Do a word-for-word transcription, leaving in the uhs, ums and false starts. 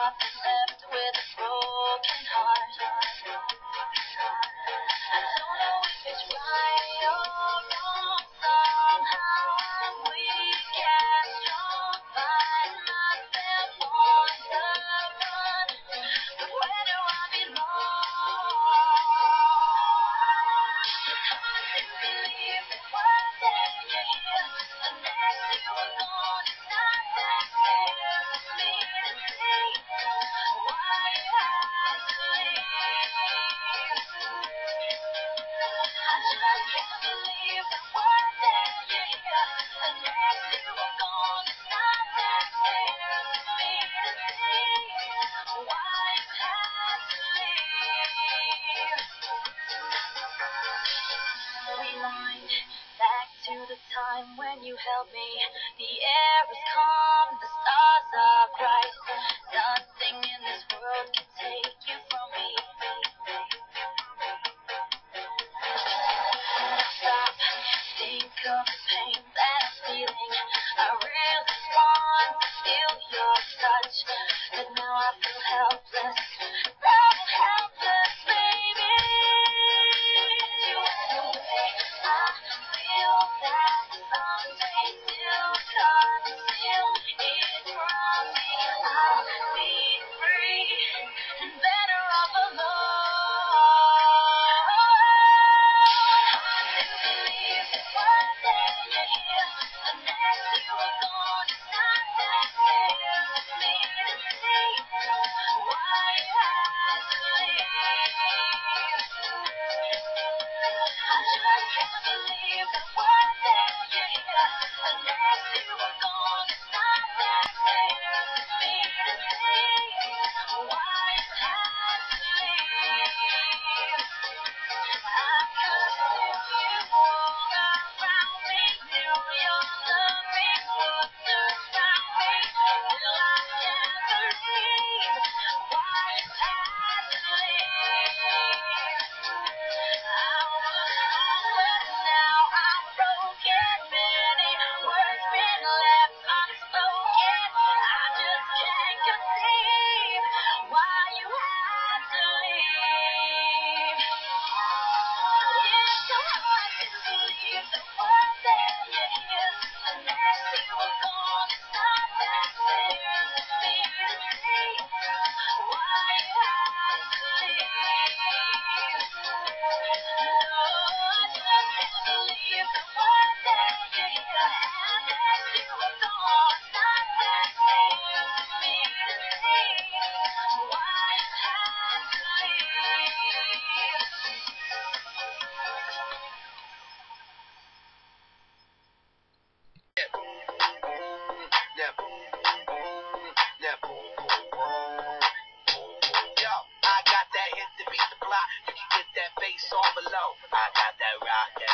up and left with a broken heart. I don't know if it's right or wrong. Somehow I'm weak and strong. Find myself on the run. But where do I belong? It's hard to believe that one day you're here, the next you were gone. It's not that clear for me to see why you had to leave. I just can't believe that one day you're here, the next you were gone. It's not that clear for me to see why you had to leave. Rewind back to the time when you held me. The air is calm, the stars are bright. Nothing in this world can take you from me. Stop, think of the pain that I'm feeling. I really want to feel your touch, but now I feel helpless. So helpless, baby. You went away. I feel that someday still conceal it from me. I'll be free and better off alone. Hard to believe that one day you're here, the next you were gone. It's not that clear for me to see why you had to leave. I just can't believe that one day you're here, the next you were gone. It's not that clear for me to see why you had to leave. I could feel you all around me, knew your loving would surround me. Still I can't believe why you had to leave. I was onward, now I'm broken. Many words been left unspoken. I just can't conceive why you had to leave. It's so hard to believe that one day you're here, the next you were gone. It's not that clear for me to see why you had to leave. No, I just can't believe that one day you're here, and next you were gone. It's not that clear for me to see why you had to leave. Yo, I got that hit to beat the block. You can get that bass on below. I got that rock, that